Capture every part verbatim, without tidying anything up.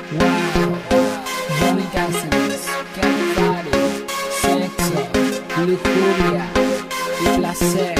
Wow, Johnny Cassius, Ken Party, sexo, lujuria y placer.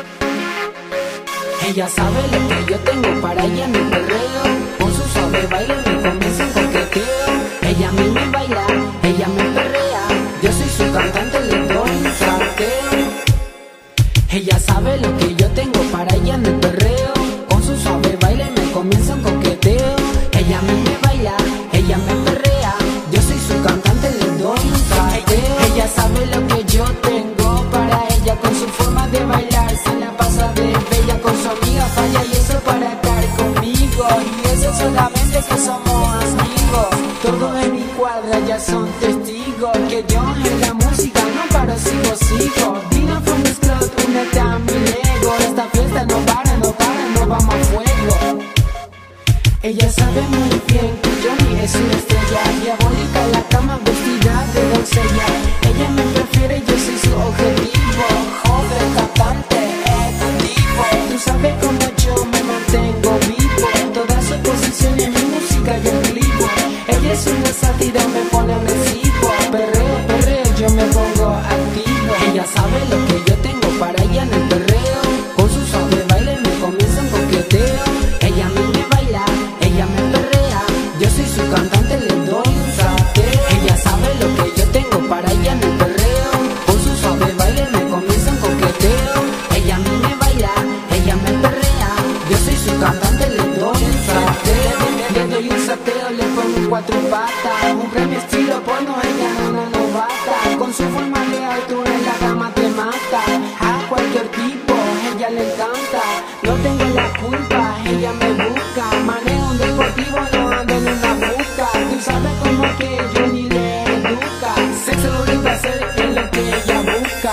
Ella sabe lo que yo tengo para ella en mi perreo. Con su suave baile me comienza un coqueteo. Ella a mí me baila, ella me perrea. Yo soy su cantante, le doy un salteo. Ella sabe lo que yo tengo para ella en el perreo. Con su suave baile me comienza un coqueteo. Ella a mí me baila, ella me perrea. Yo soy su cantante, le doy un salteo. Ella sabe lo que yo tengo para ella. Con su forma de bailar se la pasa de bella. Con su amiga falla y eso para estar conmigo. Y eso solamente que somos amigos. Todos en mi cuadra ya son testigos que yo en la música no paro, sigo, sigo. Dina from this club, únete a mi Lego. Esta fiesta no para, no para, no vamos a fuego. Ella sabe muy bien que Johnny es una estrella diabólica en la cama vestida de doncella. Ella me prefiere, yo soy su objetivo. Joven, cantante, ejecutivo. Tú sabes cómo yo me mantengo vivo. Todas sus posiciones, mi música yo vivo. Ella es una sátira, me pone agresivo. Perreo, perreo, yo me pongo activo. Ella sabe lo que yo tengo para ella en el perreo. Con su suave baile me comienza un coqueteo. Ella a mí me baila, ella me perrea. Yo soy su cantante, le doy un salteo. Ella sabe lo que yo tengo para ella en el perreo. Con su suave baile me comienza un coqueteo. Ella a mí me baila, ella me perrea. Yo soy su cantante, le doy un salteo. Le doy un salteo, le pongo cuatro patas. Un premio estilo porno, ella no es una novata. Con su forma de altura en la cama te mata. A cualquier tipo, ella le encanta. No tengo la culpa, ella me busca. Manejo un deportivo, no ando en una busca. Tú sabes cómo que yo ni le educa. Sexo y placer es lo que ella busca.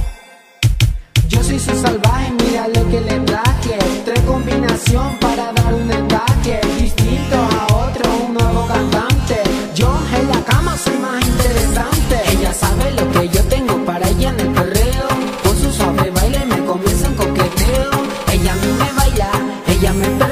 Yo soy su salvaje, mira lo que le traje. Tres combinación para dar un ataque distinto a otro, un nuevo cantante. Yo en la cama soy más interesante. Ella sabe lo que yo tengo para ella en el perreo. Con su suave baile me comienza un coqueteo. Ella a mí me baila, ella me